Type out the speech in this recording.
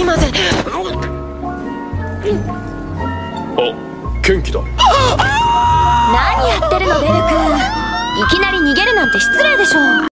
ません。 元気だ。 何やってるのベル君。いきなり逃げるなんて失礼でしょ。